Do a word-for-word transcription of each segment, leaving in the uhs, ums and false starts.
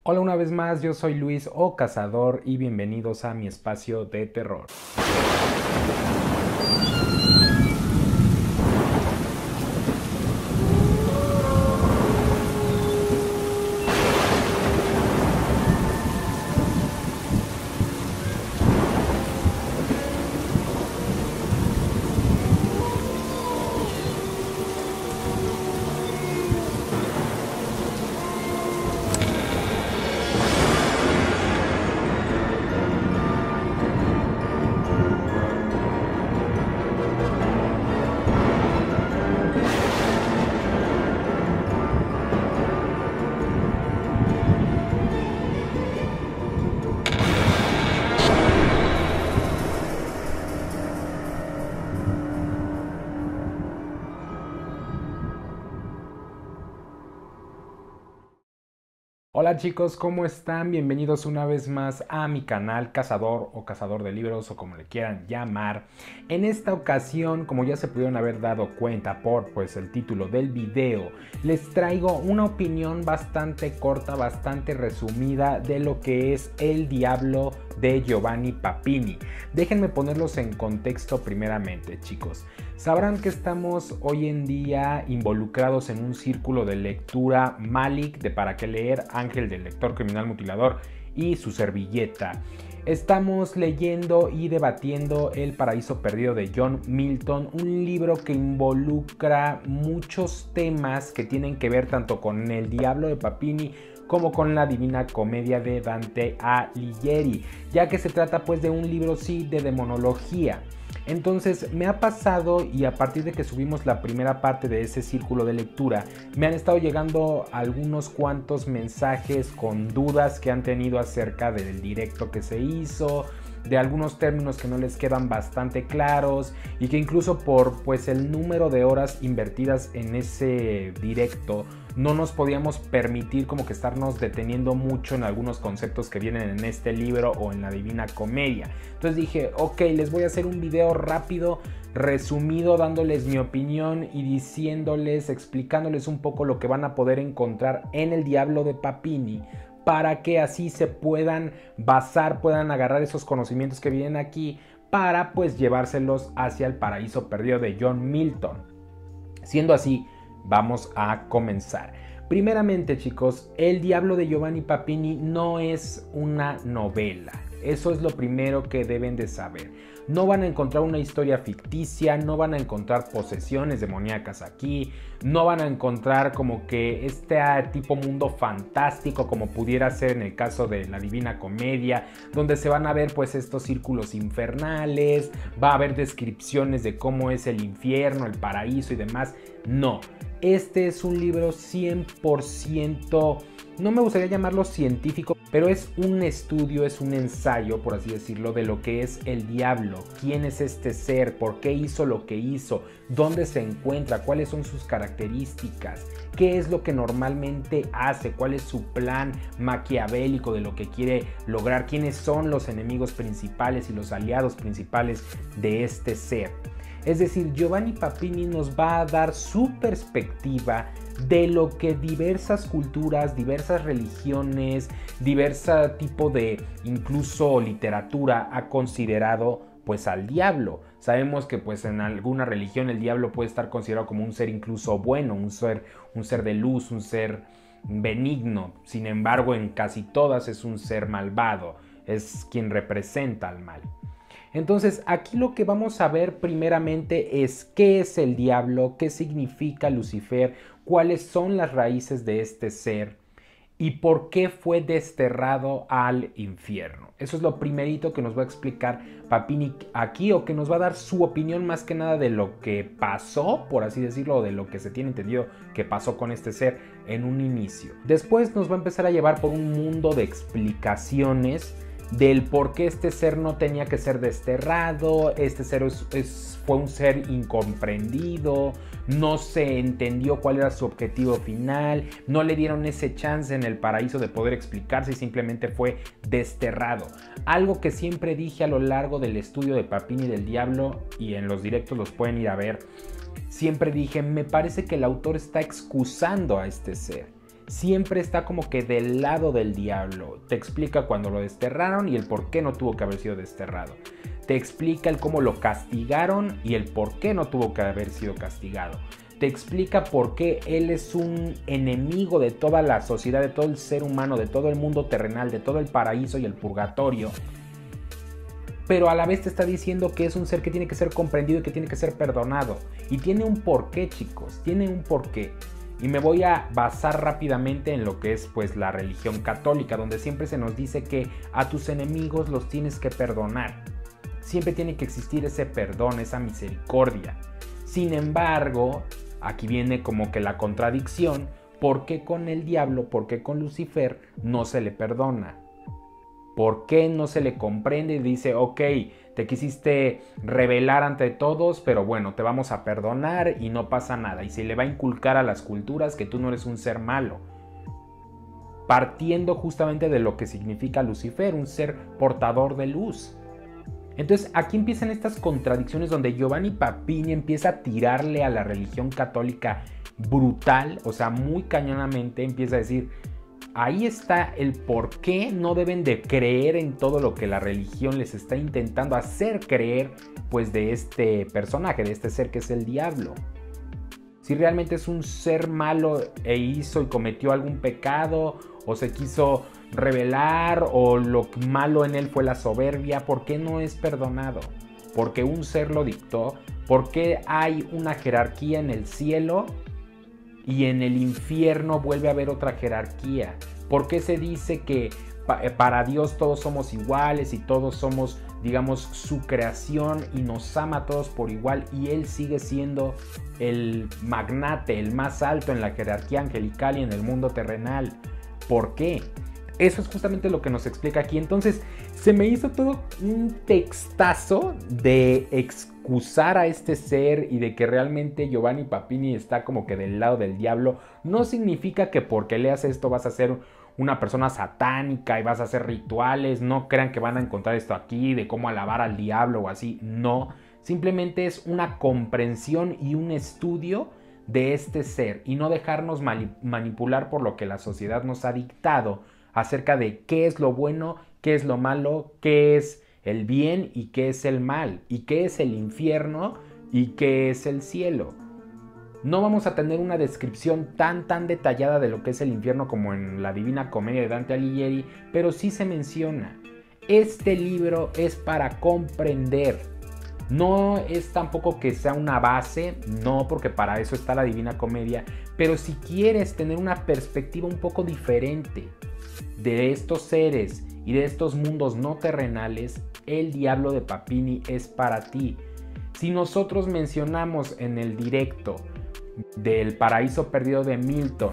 Hola una vez más, yo soy Luis o Cazador y bienvenidos a mi espacio de terror. Hola chicos, ¿cómo están? Bienvenidos una vez más a mi canal Cazador o Cazador de Libros o como le quieran llamar. En esta ocasión, como ya se pudieron haber dado cuenta por pues el título del video, les traigo una opinión bastante corta, bastante resumida de lo que es El Diablo de Giovanni Papini. Déjenme ponerlos en contexto primeramente, chicos. Sabrán que estamos hoy en día involucrados en un círculo de lectura Malik de Para qué leer, Ángel del lector criminal mutilador y su servilleta. Estamos leyendo y debatiendo El paraíso perdido de John Milton, un libro que involucra muchos temas que tienen que ver tanto con El Diablo de Papini como con la Divina Comedia de Dante Alighieri, ya que se trata pues de un libro sí de demonología. Entonces me ha pasado, y a partir de que subimos la primera parte de ese círculo de lectura, me han estado llegando algunos cuantos mensajes con dudas que han tenido acerca del directo que se hizo, de algunos términos que no les quedan bastante claros y que incluso por pues el número de horas invertidas en ese directo no nos podíamos permitir como que estarnos deteniendo mucho en algunos conceptos que vienen en este libro o en la Divina Comedia. Entonces dije, ok, les voy a hacer un video rápido, resumido, dándoles mi opinión y diciéndoles, explicándoles un poco lo que van a poder encontrar en El Diablo de Papini, para que así se puedan basar, puedan agarrar esos conocimientos que vienen aquí para pues llevárselos hacia El paraíso perdido de John Milton. Siendo así, vamos a comenzar. Primeramente, chicos, El Diablo de Giovanni Papini no es una novela. Eso es lo primero que deben de saber. No van a encontrar una historia ficticia, no van a encontrar posesiones demoníacas aquí, no van a encontrar como que este tipo mundo fantástico como pudiera ser en el caso de la Divina Comedia, donde se van a ver pues estos círculos infernales, va a haber descripciones de cómo es el infierno, el paraíso y demás. No, este es un libro cien por ciento... no me gustaría llamarlo científico, pero es un estudio, es un ensayo, por así decirlo, de lo que es el diablo. ¿Quién es este ser? ¿Por qué hizo lo que hizo? ¿Dónde se encuentra? ¿Cuáles son sus características? ¿Qué es lo que normalmente hace? ¿Cuál es su plan maquiavélico de lo que quiere lograr? ¿Quiénes son los enemigos principales y los aliados principales de este ser? Es decir, Giovanni Papini nos va a dar su perspectiva de lo que diversas culturas, diversas religiones, diverso tipo de incluso literatura ha considerado pues al diablo. Sabemos que pues en alguna religión el diablo puede estar considerado como un ser incluso bueno, un ser, un ser de luz, un ser benigno. Sin embargo, en casi todas es un ser malvado, es quien representa al mal. Entonces aquí lo que vamos a ver primeramente es qué es el diablo, qué significa Lucifer, cuáles son las raíces de este ser y por qué fue desterrado al infierno. Eso es lo primerito que nos va a explicar Papini aquí, o que nos va a dar su opinión más que nada de lo que pasó, por así decirlo, o de lo que se tiene entendido que pasó con este ser en un inicio. Después nos va a empezar a llevar por un mundo de explicaciones del por qué este ser no tenía que ser desterrado, este ser es, es, fue un ser incomprendido, no se entendió cuál era su objetivo final, no le dieron ese chance en el paraíso de poder explicarse y simplemente fue desterrado. Algo que siempre dije a lo largo del estudio de Papini del Diablo, y en los directos los pueden ir a ver, siempre dije, me parece que el autor está excusando a este ser. siempre está como que del lado del diablo. Te explica cuando lo desterraron y el por qué no tuvo que haber sido desterrado. Te explica el cómo lo castigaron y el por qué no tuvo que haber sido castigado. Te explica por qué él es un enemigo de toda la sociedad, de todo el ser humano, de todo el mundo terrenal, de todo el paraíso y el purgatorio. Pero a la vez te está diciendo que es un ser que tiene que ser comprendido y que tiene que ser perdonado. Y tiene un porqué, chicos, tiene un porqué. Y me voy a basar rápidamente en lo que es pues la religión católica, donde siempre se nos dice que a tus enemigos los tienes que perdonar. Siempre tiene que existir ese perdón, esa misericordia. Sin embargo, aquí viene como que la contradicción. ¿Por qué con el diablo, por qué con Lucifer no se le perdona? ¿Por qué no se le comprende y dice, ok, te quisiste rebelar ante todos, pero bueno, te vamos a perdonar y no pasa nada? Y se le va a inculcar a las culturas que tú no eres un ser malo. Partiendo justamente de lo que significa Lucifer, un ser portador de luz. Entonces aquí empiezan estas contradicciones donde Giovanni Papini empieza a tirarle a la religión católica brutal, o sea, muy cañonamente empieza a decir, ahí está el por qué no deben de creer en todo lo que la religión les está intentando hacer creer, pues de este personaje, de este ser que es el diablo. Si realmente es un ser malo e hizo y cometió algún pecado, o se quiso rebelar, o lo malo en él fue la soberbia, ¿por qué no es perdonado? ¿Porque un ser lo dictó? ¿Por qué hay una jerarquía en el cielo y en el infierno vuelve a haber otra jerarquía? ¿Por qué se dice que para Dios todos somos iguales y todos somos, digamos, su creación y nos ama a todos por igual y Él sigue siendo el magnate, el más alto en la jerarquía angelical y en el mundo terrenal? ¿Por qué? Eso es justamente lo que nos explica aquí. Entonces, se me hizo todo un textazo de excusar a este ser y de que realmente Giovanni Papini está como que del lado del diablo. No significa que porque leas esto vas a ser una persona satánica y vas a hacer rituales. No crean que van a encontrar esto aquí de cómo alabar al diablo o así. No, simplemente es una comprensión y un estudio de este ser y no dejarnos manipular por lo que la sociedad nos ha dictado acerca de qué es lo bueno, qué es lo malo, qué es el bien y qué es el mal, y qué es el infierno y qué es el cielo. No vamos a tener una descripción tan tan detallada de lo que es el infierno como en la Divina Comedia de Dante Alighieri, pero sí se menciona. Este libro es para comprender. No es tampoco que sea una base, no, porque para eso está la Divina Comedia, pero si quieres tener una perspectiva un poco diferente de estos seres y de estos mundos no terrenales, El Diablo de Papini es para ti. Si nosotros mencionamos en el directo del Paraíso Perdido de Milton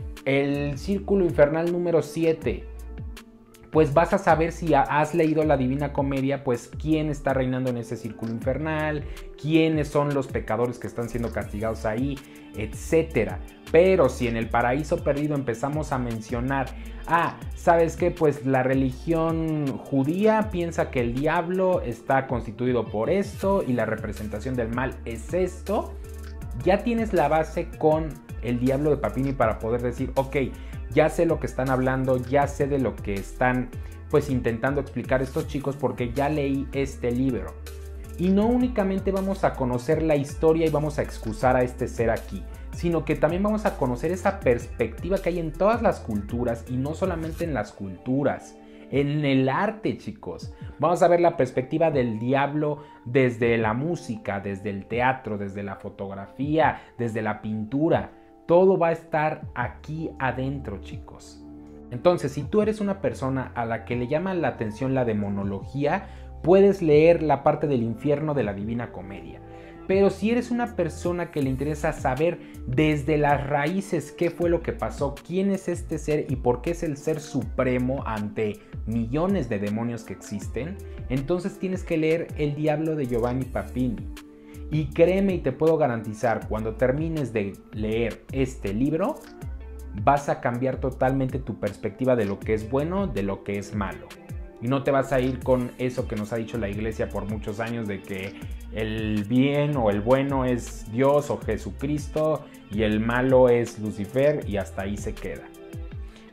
el Círculo Infernal número siete, pues vas a saber, si has leído la Divina Comedia, pues quién está reinando en ese círculo infernal, quiénes son los pecadores que están siendo castigados ahí, etcétera. Pero si en el Paraíso Perdido empezamos a mencionar, ah, ¿sabes qué? Pues la religión judía piensa que el diablo está constituido por esto y la representación del mal es esto, ya tienes la base con El Diablo de Papini para poder decir, ok, ya sé lo que están hablando, ya sé de lo que están pues intentando explicar estos chicos porque ya leí este libro. Y no únicamente vamos a conocer la historia y vamos a excusar a este ser aquí, sino que también vamos a conocer esa perspectiva que hay en todas las culturas y no solamente en las culturas, en el arte, chicos. Vamos a ver la perspectiva del diablo desde la música, desde el teatro, desde la fotografía, desde la pintura. Todo va a estar aquí adentro, chicos. Entonces, si tú eres una persona a la que le llama la atención la demonología, puedes leer la parte del infierno de la Divina Comedia. Pero si eres una persona que le interesa saber desde las raíces qué fue lo que pasó, quién es este ser y por qué es el ser supremo ante millones de demonios que existen, entonces tienes que leer El Diablo de Giovanni Papini. Y créeme y te puedo garantizar, cuando termines de leer este libro, vas a cambiar totalmente tu perspectiva de lo que es bueno, de lo que es malo. Y no te vas a ir con eso que nos ha dicho la iglesia por muchos años de que el bien o el bueno es Dios o Jesucristo y el malo es Lucifer y hasta ahí se queda.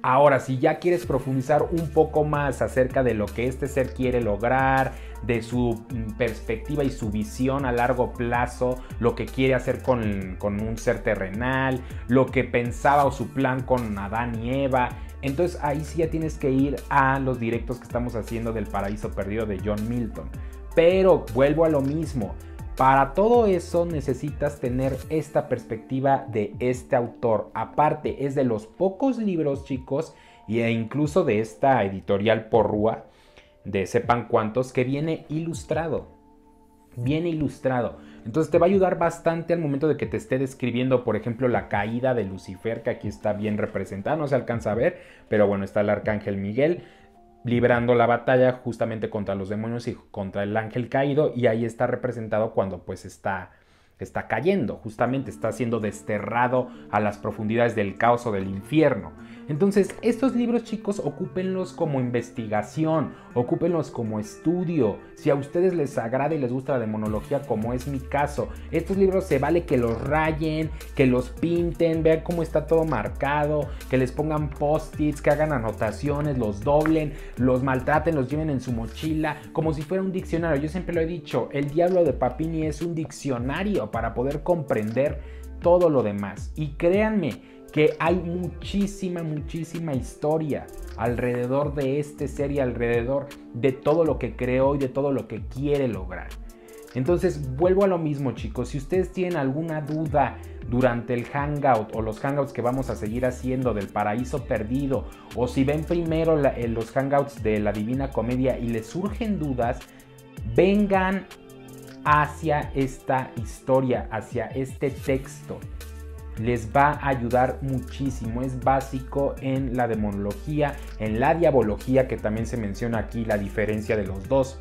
Ahora, si ya quieres profundizar un poco más acerca de lo que este ser quiere lograr, de su perspectiva y su visión a largo plazo, lo que quiere hacer con, con un ser terrenal, lo que pensaba o su plan con Adán y Eva, entonces ahí sí ya tienes que ir a los directos que estamos haciendo del Paraíso Perdido de John Milton. Pero vuelvo a lo mismo. Para todo eso necesitas tener esta perspectiva de este autor. Aparte, es de los pocos libros, chicos, e incluso de esta editorial Porrúa, de sepan cuántos, que viene ilustrado. Viene ilustrado. Entonces te va a ayudar bastante al momento de que te esté describiendo, por ejemplo, la caída de Lucifer, que aquí está bien representada, no se alcanza a ver, pero bueno, está el arcángel Miguel librando la batalla justamente contra los demonios y contra el ángel caído, y ahí está representado cuando pues está, está cayendo, justamente está siendo desterrado a las profundidades del caos o del infierno. Entonces estos libros, chicos, ocúpenlos como investigación, ocúpenlos como estudio. Si a ustedes les agrada y les gusta la demonología, como es mi caso, estos libros se vale que los rayen, que los pinten, vean cómo está todo marcado, que les pongan post-its, que hagan anotaciones, los doblen, los maltraten, los lleven en su mochila, como si fuera un diccionario. Yo siempre lo he dicho, el Diablo de Papini es un diccionario para poder comprender todo lo demás. Y créanme que hay muchísima, muchísima historia alrededor de este ser y alrededor de todo lo que creó y de todo lo que quiere lograr. Entonces vuelvo a lo mismo, chicos. Si ustedes tienen alguna duda durante el hangout o los hangouts que vamos a seguir haciendo del Paraíso Perdido, o si ven primero la, eh, los hangouts de la Divina Comedia y les surgen dudas, vengan hacia esta historia, hacia este texto. Les va a ayudar muchísimo, es básico en la demonología, en la diabología, que también se menciona aquí la diferencia de los dos.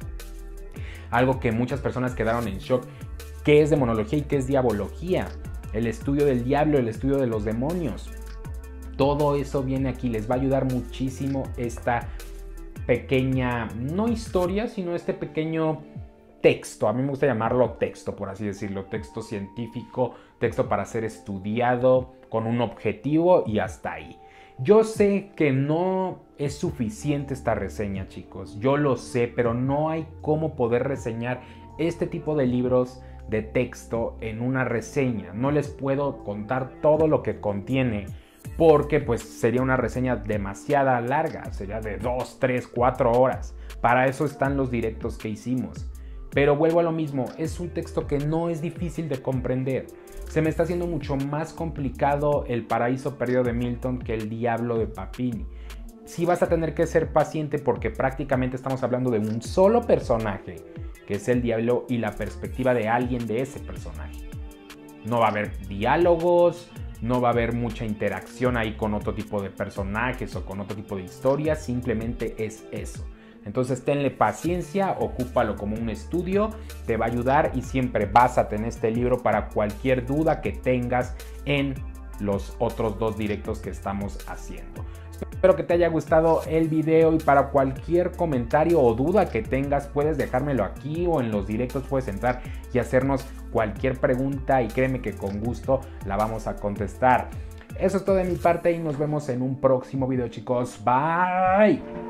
Algo que muchas personas quedaron en shock, ¿qué es demonología y qué es diabología? El estudio del diablo, el estudio de los demonios. Todo eso viene aquí, les va a ayudar muchísimo esta pequeña, no historia, sino este pequeño texto. A mí me gusta llamarlo texto, por así decirlo, texto científico, texto para ser estudiado con un objetivo y hasta ahí. Yo sé que no es suficiente esta reseña, chicos, yo lo sé, pero no hay cómo poder reseñar este tipo de libros de texto en una reseña. No les puedo contar todo lo que contiene, porque pues sería una reseña demasiado larga, sería de dos, tres, cuatro horas. Para eso están los directos que hicimos. Pero vuelvo a lo mismo, es un texto que no es difícil de comprender. Se me está haciendo mucho más complicado el Paraíso Perdido de Milton que el Diablo de Papini. Sí vas a tener que ser paciente porque prácticamente estamos hablando de un solo personaje, que es el diablo, y la perspectiva de alguien de ese personaje. No va a haber diálogos, no va a haber mucha interacción ahí con otro tipo de personajes o con otro tipo de historias, simplemente es eso. Entonces tenle paciencia, ocúpalo como un estudio, te va a ayudar y siempre vas a tener este libro para cualquier duda que tengas en los otros dos directos que estamos haciendo. Espero que te haya gustado el video y para cualquier comentario o duda que tengas puedes dejármelo aquí o en los directos puedes entrar y hacernos cualquier pregunta y créeme que con gusto la vamos a contestar. Eso es todo de mi parte y nos vemos en un próximo video, chicos. Bye.